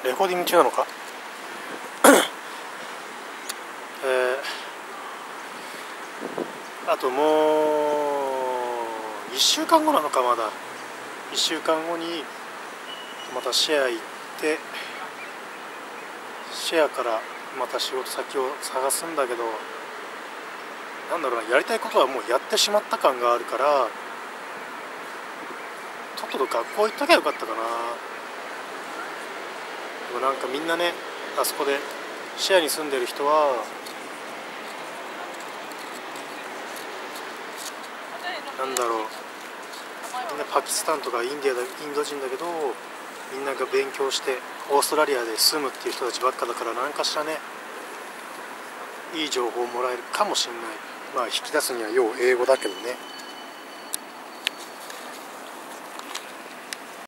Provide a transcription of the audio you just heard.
レコーディング中なのかあともう1週間後なのか。まだ1週間後にまたシェア行って、シェアからまた仕事先を探すんだけど、なんだろうな、やりたいことはもうやってしまった感があるから、とっとと学校行っときゃよかったかな。でもなんかみんなね、あそこでシェアに住んでる人はなんだろう、みんなパキスタンとかインド人だけど、みんなが勉強してオーストラリアで住むっていう人たちばっかだから、何かしらねいい情報をもらえるかもしれない。まあ引き出すには要英語だけどね。